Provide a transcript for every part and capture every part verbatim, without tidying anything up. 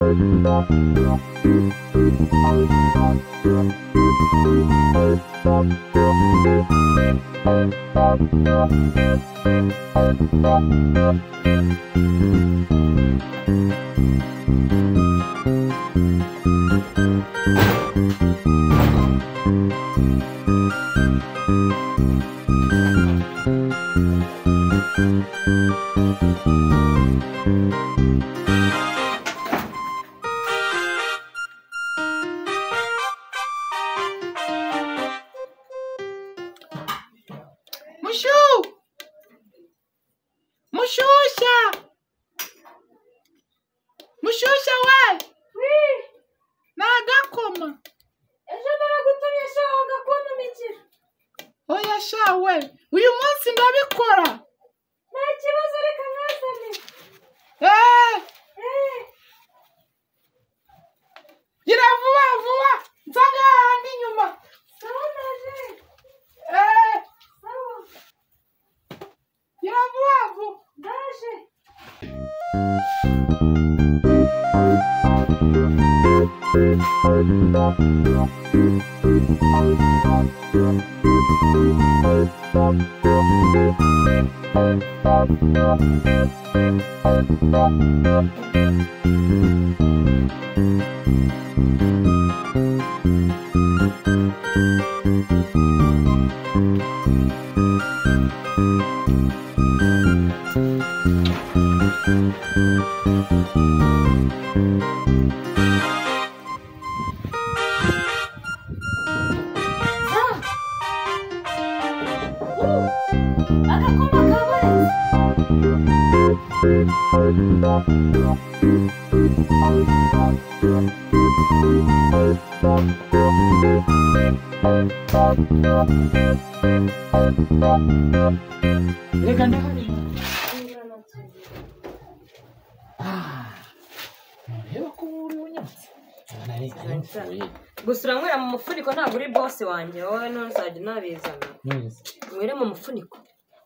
Gusura mwera mu mufuniko ntabwo uri boss wanjye wowe nuzajya nabizana mwere mu mufuniko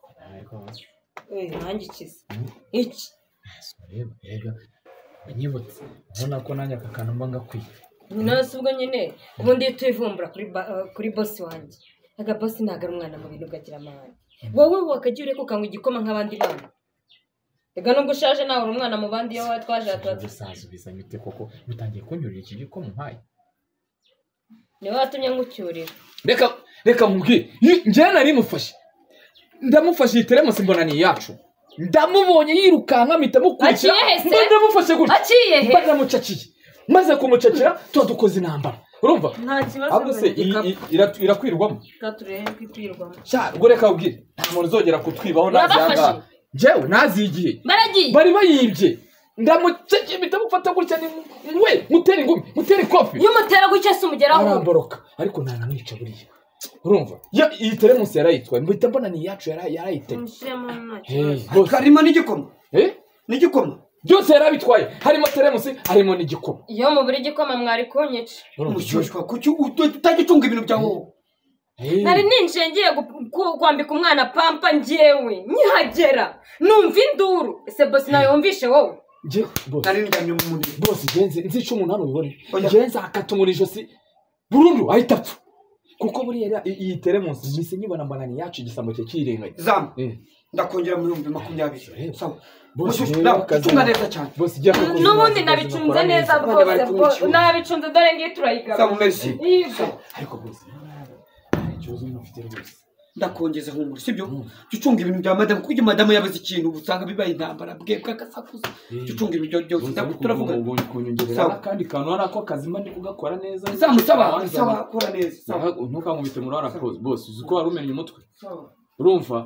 eh nanjye kiza iki reba nyibutse ubona ko nanjye akakana mbanga kwiye nasubwo nyine ubundi tuyivumbura kuri kuri boss wanjye aga boss ntago ari umwana mu bintu gagira amahane wowe wakagiye ureko kangwa igikoma nk'abandi bana ega nubwo ushaje nawe uri umwana mu bandi yo watwaje atwadusanzubiza mite koko mutangiye kunyurira iki gikoma mpaye ni watumye ngucyurira reka reka mubwire njye nari mufashe ndamufashe iteremusi mbona ni yacu ndamubonye yirukanka mpita mukurikira ndamufashe gutya aciye he ndamucaciye maze kumucacira tuba dukoze intambara urumva nta kibazo ahubwo se irakwirwamo katurebe kwikwirwamo sha ubwo reka ubwire nta muntu uzongera kutwibaho nazanga njyewe nazigiye bari bayibye ndamucece mpita mufata gutya ni we mutera ingumi mutera ikofi iyo mutera gutya se umugeraho aramboroka ariko nta namwica buriya urumva ya iyi teremusi yarayitwaye mbita mbona ni yacu yarayiteye karimo n'igikoma eh n'igikoma byose yarabitwaye harimo teremusi harimo n'igikoma iyo mu buri gikoma mwari kunyica umushyushwa kuki utagitunga ibintu byawo nari ninjiye ngiye kwambika umwana pampa njyewe nyihagera numva induru ese boss nawe wumvishe wowe nje boss nari njyamye mu mundi boss genze nzica umuntu hano bibone genze akatumura ijosi burundu ahita apfa kuko buriya iyi teremusi bise nyibona mbona ni yacu igisambo cye kirenganye zamu ndakongera mu bihumbi makumyabiri sawa boss tunga neza cyane boss jya ko n'ubundi nabicunze neza rwose nabicunze dore ngiye turayigaba sawa merci ariko boss ikibazo n'ufite rwose ndakongeza humura sibyo cyucunga ibintu bya madame kuko madame yabaze ikintu usanga bibaye intambara bwebwe akasakuza cyucunga ibintu byose ndakuturavuga ubonye kunyongerera kandi kantu ari ako kazima ndi kugakora neza zamusaba saba kora neza sawa ntukankubite muri ara pose boss uzi ko wari umenye umutwe urumva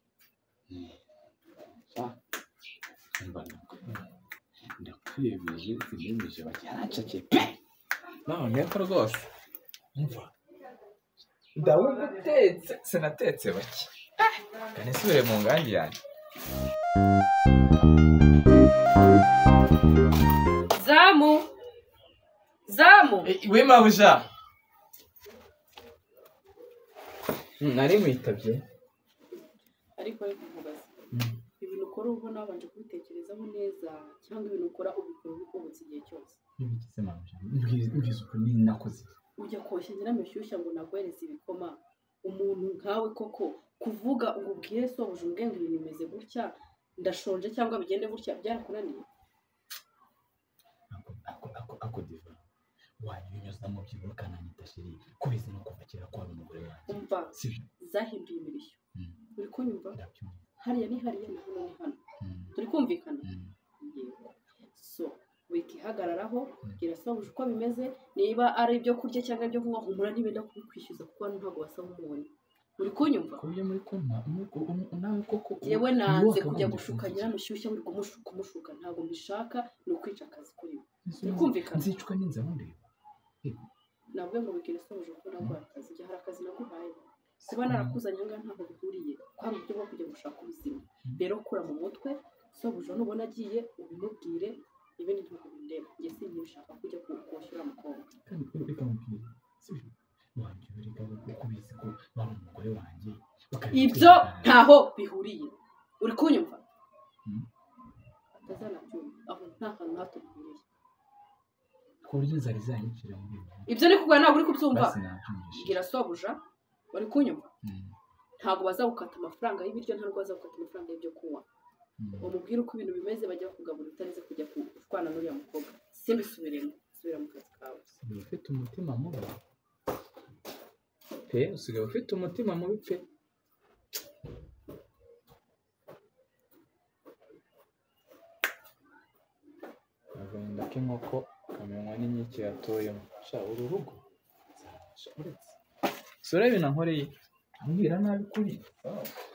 ndakwiyemeje sinyemeje bajyaracake pe none ko rwose umva ndabona utetse sinatetse bake kane subire mu ngangi yanjye zamu zamu we mabuja nari mwitabye ariko ari kuvuga ibintu ukora ubona wabanje kubitekerezaho neza cyangwa ibintu ukora ubikora ubikubutse igihe cyose ntibigize manje mbwiza uko ni nakoze ujya koshya nyiramushyushya ngo naguhereze ibikoma umuntu nkawe koko kuvuga ngo ubwire sobuja umbwenga ibintu bimeze gutya ndashonje cyangwa bigende gutya byarakunaniye ako ako ako diva wanyunyuza mu byibo kananyita shiri kubizi no kuva kera kwa umugore wanjye umva zahinduye imirishyo uri kunyumva hariya ni hariya na hano ni hano turi kumvikana so wikihagararaho gira sobuja uko bimeze niba ari ibyo kurya cyangwa ibyo kunywa humura ntibenda kubikwishyuza kuko hano ntabwo wasaba umuntu uri kunyumva kuburyo muri kumpa nawe koko yewe nanze kujya gushuka nyiramushyushya uri kumushuka umushuka ntabwo mbishaka ni ukwica akazi kuri we uri kumvikana nzicwa ninza mureba nabwo ngo bigire sobuja ko naguha akazi igihe hari akazi naguhaye kuba narakuzanye ngaha ntabwo bihuriye kwari uburyo bwo kujya gushaka ubuzima rero kura mu mutwe sobuja nubona agiye ubimubwire ibindi ntabwo bindeba njye sinkibishaka kujya kuwushyura umukobwa kandi reka mubwire sibyo wanjye reka kubizi ko wari umugore wanjye ibyo ntaho bihuriye uri kunyumva atazanabyumva aho nta hantu hato bihuriye ku buryo inzara izanyicira muri ibi ibyo ni kuvuga ntabwo uri kubyumva gira sobuja uri kunyumva ntabwo bazagukata amafaranga y'ibiryo ntabwo bazagukata amafaranga y'ibyo kunywa umubwire uko ibintu bimeze bajya kugaburira utareze kujya kushwana n'uriya mukobwa simbisubiremo subira mu kazi kawe usigaye ufite umutima mubi pe usigaye ufite umutima mubi pe agahinda k'inkoko kamenywa n'inkike yatoyemo sha uru rugo uretse sura ibintu nkoreye ambwira nabi kuri